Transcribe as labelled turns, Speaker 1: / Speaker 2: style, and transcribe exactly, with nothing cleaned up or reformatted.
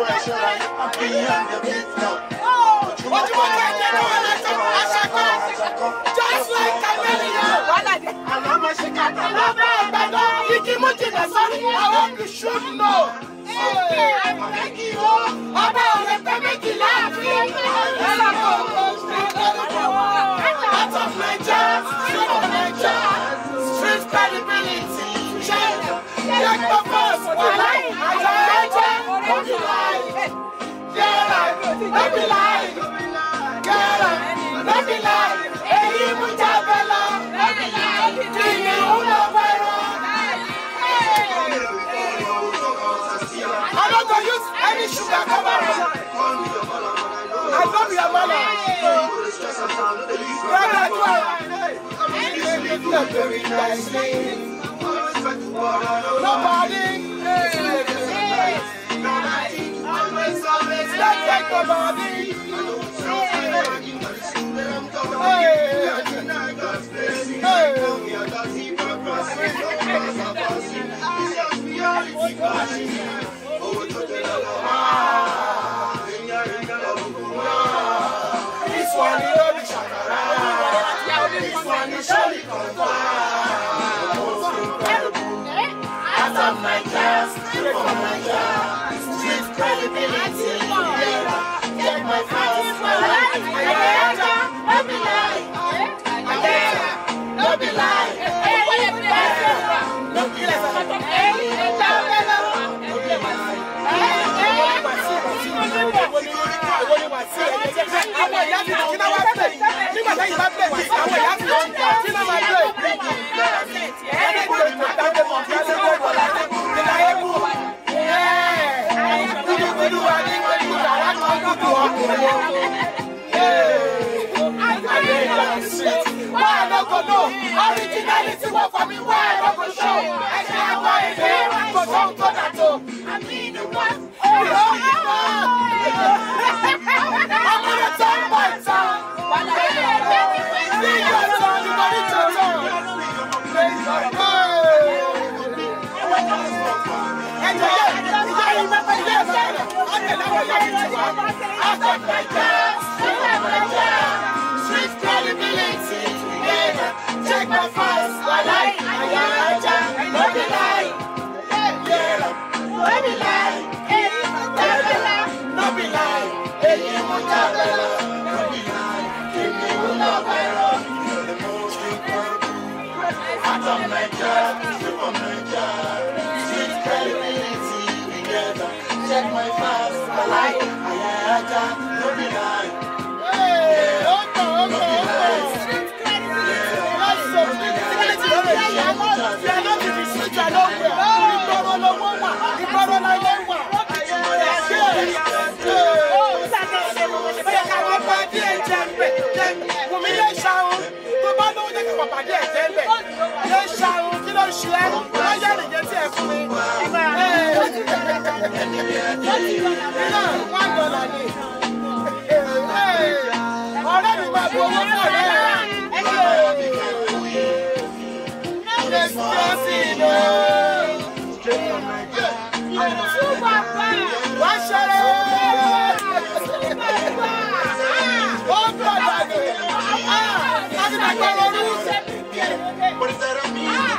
Speaker 1: Just like Camellia. I hope you should know. I beg you about the making laugh. Out of Niger, street of Niger, street credibility. Check my first. Don't be lying. Yeah, don't be lying. Yeah, don't be lying. Hey, Mutabella, don't be lying. King I'm not going to use any sugar cover. I love your mama. Very nicely. Nobody. Always, always. Let's take nobody. This one is only shakara. This one is only contour. Out of my class, straight from my class, street credibility. Take my fast, my life. Don't be lying. Don't be lying. Don't be why not go know? Originality work for me, why not go show? I can't buy it here, I go don't go that too. I mean the one. I'm gonna turn my tongue. Sing your song, you got it your tongue. And I remember yes, I'm the number one. I got my chance, my chance. Street credibility, yeah. Check my files, I like, I like, don't be lying, yeah, don't be lying, don't be lying, hey, you won't have a lot, don't be lying, if you will not buy wrong, you're the most important. Out of my job, strip of my job, street credibility, together. Check my files, I like, I like, don't be lying. What is that I mean?